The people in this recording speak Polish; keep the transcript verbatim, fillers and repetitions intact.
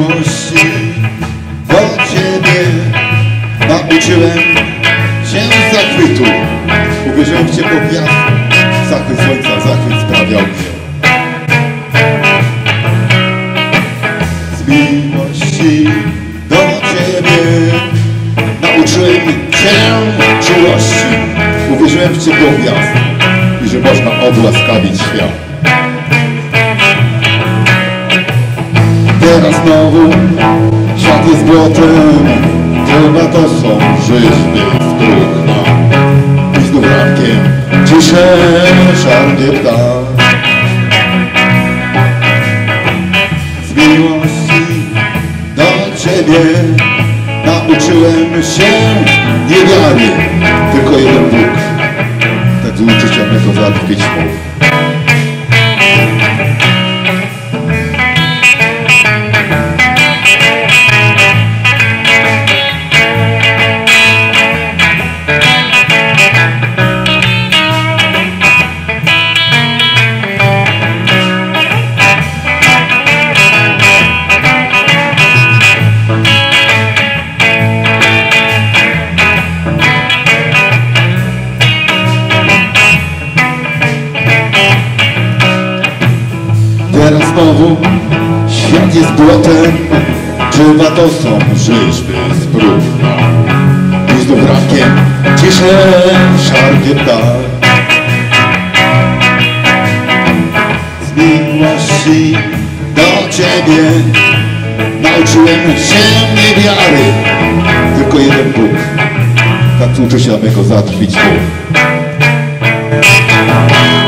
miłości do Ciebie nauczyłem się zachwytu. Uwierzyłem w ciepło gwiazd, zachwyt słońca, zachwyt sprawiał mnie. Z miłości do Ciebie nauczyłem się czułości. Uwierzyłem w ciepło gwiazd i że można odłaskawić świat. Teraz znowu świat jest błotem, chyba to są żyźby z próchna. I znów rankiem ciszę szarpie ptak. Z miłości do Ciebie nauczyłem się niewiary. Tylko jeden Bóg tak z uczucia mego zadrwić mógł. Teraz znowu świat jest błotem, czywa to są żyźby z próchna. I znów rankiem ciszę szarpie ptak. Z miłości do Ciebie nauczyłem się niewiary. Tylko jeden Bóg tak z uczucia mego zadrwić mógł.